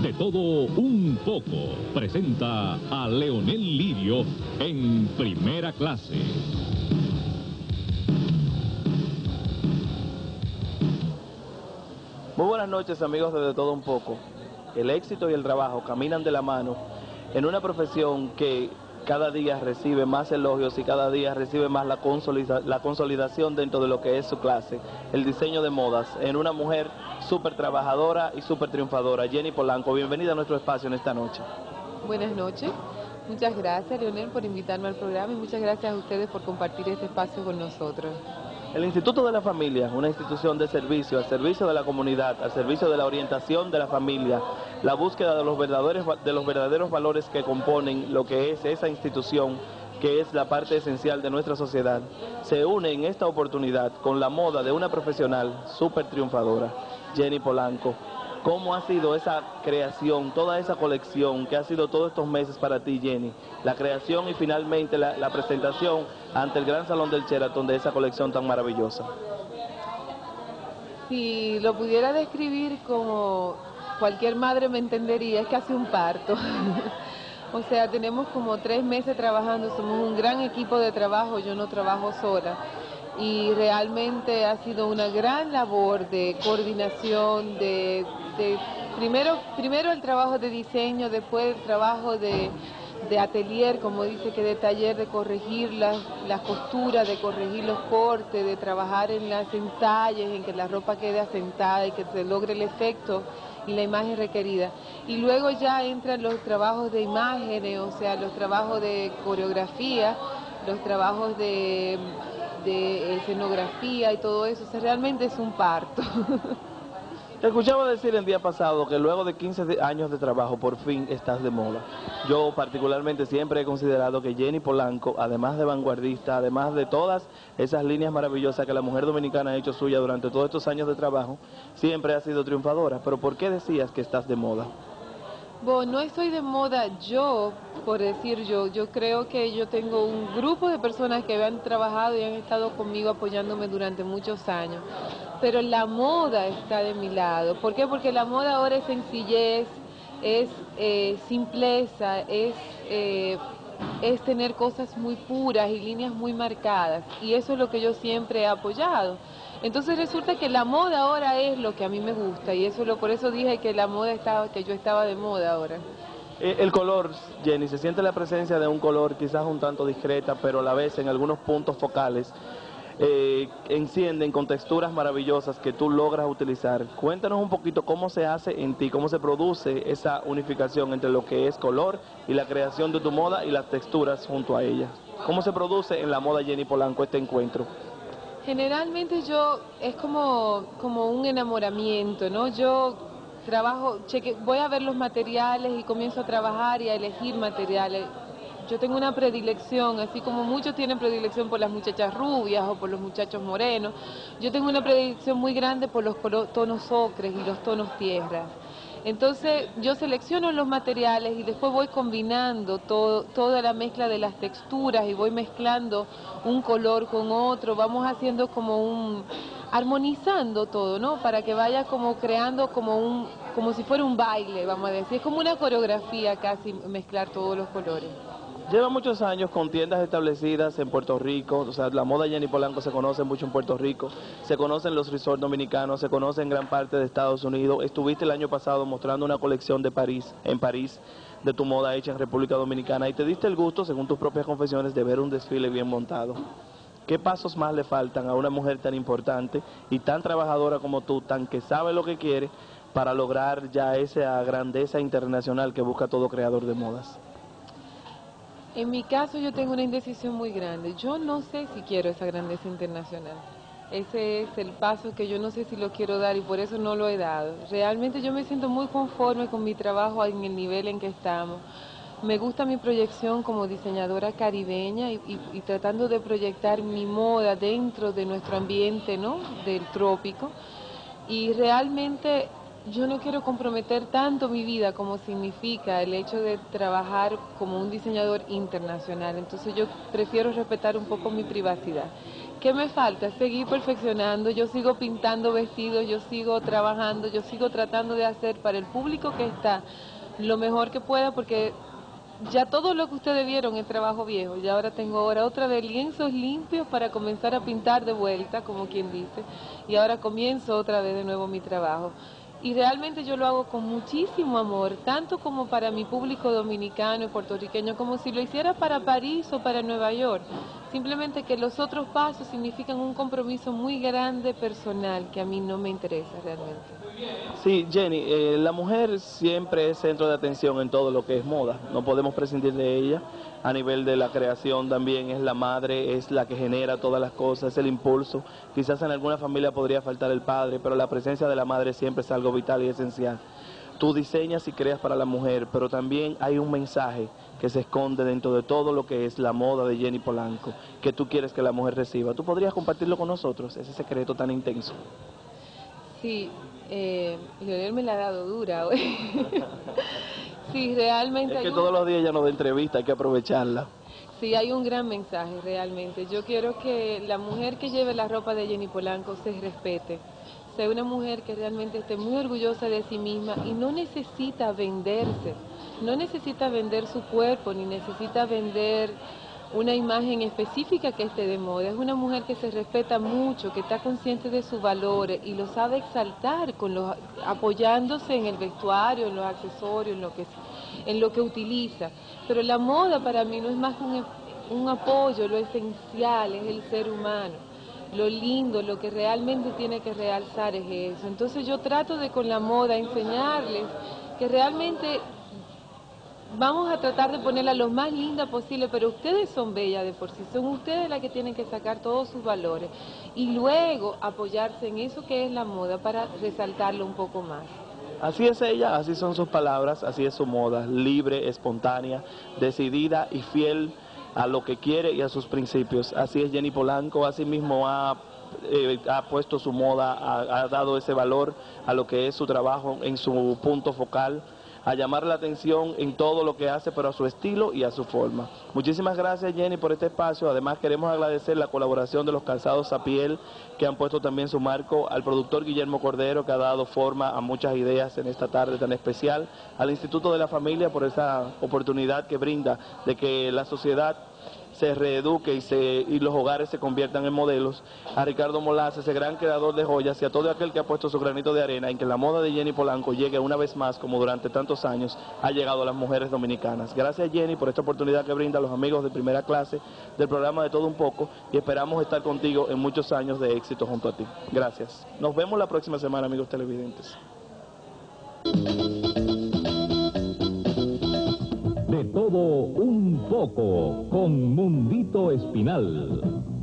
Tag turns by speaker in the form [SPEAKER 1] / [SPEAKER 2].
[SPEAKER 1] De todo un poco presenta a Leonel Lirio en Primera Clase.
[SPEAKER 2] Muy buenas noches, amigos de Todo un Poco. El éxito y el trabajo caminan de la mano en una profesión que cada día recibe más elogios y cada día recibe más la consolidación dentro de lo que es su clase, el diseño de modas, en una mujer súper trabajadora y súper triunfadora. Jenny Polanco, bienvenida a nuestro espacio en esta noche.
[SPEAKER 3] Buenas noches. Muchas gracias, Leonel, por invitarme al programa y muchas gracias a ustedes por compartir este espacio con nosotros.
[SPEAKER 2] El Instituto de la Familia, una institución de servicio, al servicio de la comunidad, al servicio de la orientación de la familia, la búsqueda de los verdaderos valores que componen lo que es esa institución, que es la parte esencial de nuestra sociedad, se une en esta oportunidad con la moda de una profesional súper triunfadora, Jenny Polanco. ¿Cómo ha sido esa creación, toda esa colección que ha sido todos estos meses para ti, Jenny? La creación y finalmente la presentación ante el Gran Salón del Sheraton de esa colección tan maravillosa.
[SPEAKER 3] Si lo pudiera describir como cualquier madre me entendería, es casi un parto. O sea, tenemos como 3 meses trabajando, somos un gran equipo de trabajo, yo no trabajo sola. Y realmente ha sido una gran labor de coordinación, primero el trabajo de diseño, después el trabajo de atelier, como dice, que de taller, de corregir las costuras, de corregir los cortes, de trabajar en las entalles, en que la ropa quede asentada y que se logre el efecto y la imagen requerida. Y luego ya entran los trabajos de imágenes, o sea, los trabajos de coreografía, los trabajos de escenografía y todo eso. O sea, realmente es un parto.
[SPEAKER 2] Te escuchaba decir el día pasado que luego de 15 años de trabajo por fin estás de moda. Yo particularmente siempre he considerado que Jenny Polanco, además de vanguardista, además de todas esas líneas maravillosas que la mujer dominicana ha hecho suya durante todos estos años de trabajo, siempre ha sido triunfadora. Pero ¿por qué decías que estás de moda?
[SPEAKER 3] Bueno, no estoy de moda yo, por decir yo creo que yo tengo un grupo de personas que han trabajado y han estado conmigo apoyándome durante muchos años, pero la moda está de mi lado. ¿Por qué? Porque la moda ahora es sencillez, es simpleza, es tener cosas muy puras y líneas muy marcadas, y eso es lo que yo siempre he apoyado. Entonces resulta que la moda ahora es lo que a mí me gusta, y por eso dije que que yo estaba de moda ahora.
[SPEAKER 2] El color, Jenny, se siente la presencia de un color quizás un tanto discreta, pero a la vez en algunos puntos focales encienden con texturas maravillosas que tú logras utilizar. Cuéntanos un poquito cómo se hace en ti, cómo se produce esa unificación entre lo que es color y la creación de tu moda y las texturas junto a ella. ¿Cómo se produce en la moda Jenny Polanco este encuentro?
[SPEAKER 3] Generalmente es como un enamoramiento, ¿no? Yo voy a ver los materiales y comienzo a trabajar y a elegir materiales. Yo tengo una predilección, así como muchos tienen predilección por las muchachas rubias o por los muchachos morenos, yo tengo una predilección muy grande por los tonos ocres y los tonos tierras. Entonces yo selecciono los materiales y después voy combinando toda la mezcla de las texturas y voy mezclando un color con otro, vamos haciendo armonizando todo, ¿no? Para que vaya como creando como si fuera un baile, vamos a decir, es como una coreografía casi mezclar todos los colores.
[SPEAKER 2] Lleva muchos años con tiendas establecidas en Puerto Rico, o sea, la moda Jenny Polanco se conoce mucho en Puerto Rico, se conocen los resorts dominicanos, se conoce en gran parte de Estados Unidos. Estuviste el año pasado mostrando una colección en París, de tu moda hecha en República Dominicana, y te diste el gusto, según tus propias confesiones, de ver un desfile bien montado. ¿Qué pasos más le faltan a una mujer tan importante y tan trabajadora como tú, tan que sabe lo que quiere, para lograr ya esa grandeza internacional que busca todo creador de modas?
[SPEAKER 3] En mi caso yo tengo una indecisión muy grande. Yo no sé si quiero esa grandeza internacional. Ese es el paso que yo no sé si lo quiero dar y por eso no lo he dado. Realmente yo me siento muy conforme con mi trabajo en el nivel en que estamos. Me gusta mi proyección como diseñadora caribeña y tratando de proyectar mi moda dentro de nuestro ambiente, ¿no? Del trópico. Y realmente yo no quiero comprometer tanto mi vida como significa el hecho de trabajar como un diseñador internacional. Entonces yo prefiero respetar un poco mi privacidad. ¿Qué me falta? Seguir perfeccionando, yo sigo pintando vestidos, yo sigo trabajando, yo sigo tratando de hacer para el público que está lo mejor que pueda, porque ya todo lo que ustedes vieron es trabajo viejo, y ahora tengo otra vez lienzos limpios para comenzar a pintar de vuelta, como quien dice, y ahora comienzo otra vez de nuevo mi trabajo. Y realmente yo lo hago con muchísimo amor, tanto como para mi público dominicano y puertorriqueño, como si lo hiciera para París o para Nueva York. Simplemente que los otros pasos significan un compromiso muy grande personal, que a mí no me interesa realmente.
[SPEAKER 2] Sí, Jenny, la mujer siempre es centro de atención en todo lo que es moda, no podemos prescindir de ella. A nivel de la creación también es la madre, es la que genera todas las cosas, es el impulso. Quizás en alguna familia podría faltar el padre, pero la presencia de la madre siempre es algo vital y esencial. Tú diseñas y creas para la mujer, pero también hay un mensaje que se esconde dentro de todo lo que es la moda de Jenny Polanco, que tú quieres que la mujer reciba. ¿Tú podrías compartirlo con nosotros, ese secreto tan intenso?
[SPEAKER 3] Sí, Leonel me la ha dado dura hoy. Sí, realmente
[SPEAKER 2] es que todos los días ella nos da entrevista, hay que aprovecharla.
[SPEAKER 3] Sí, hay un gran mensaje realmente. Yo quiero que la mujer que lleve la ropa de Jenny Polanco se respete, sea una mujer que realmente esté muy orgullosa de sí misma y no necesita venderse, no necesita vender su cuerpo, ni necesita vender una imagen específica que esté de moda. Es una mujer que se respeta mucho, que está consciente de sus valores y lo sabe exaltar apoyándose en el vestuario, en los accesorios, en lo que utiliza. Pero la moda para mí no es más que un apoyo, lo esencial es el ser humano. Lo lindo, lo que realmente tiene que realzar es eso. Entonces yo trato de con la moda enseñarles que realmente vamos a tratar de ponerla lo más linda posible, pero ustedes son bellas de por sí, son ustedes las que tienen que sacar todos sus valores y luego apoyarse en eso que es la moda para resaltarlo un poco más.
[SPEAKER 2] Así es ella, así son sus palabras, así es su moda, libre, espontánea, decidida y fiel a lo que quiere y a sus principios. Así es Jenny Polanco, así mismo ha puesto su moda, ha dado ese valor a lo que es su trabajo en su punto focal, a llamar la atención en todo lo que hace, pero a su estilo y a su forma. Muchísimas gracias, Jenny, por este espacio. Además, queremos agradecer la colaboración de los calzados Sapiel, que han puesto también su marco, al productor Guillermo Cordero, que ha dado forma a muchas ideas en esta tarde tan especial, al Instituto de la Familia por esa oportunidad que brinda de que la sociedad se reeduque y los hogares se conviertan en modelos, a Ricardo Molaz, ese gran creador de joyas, y a todo aquel que ha puesto su granito de arena en que la moda de Jenny Polanco llegue una vez más, como durante tantos años ha llegado a las mujeres dominicanas. Gracias, Jenny, por esta oportunidad que brinda a los amigos de Primera Clase del programa De Todo Un Poco, y esperamos estar contigo en muchos años de éxito junto a ti. Gracias. Nos vemos la próxima semana, amigos televidentes.
[SPEAKER 1] De todo un poco, con Mundito Espinal.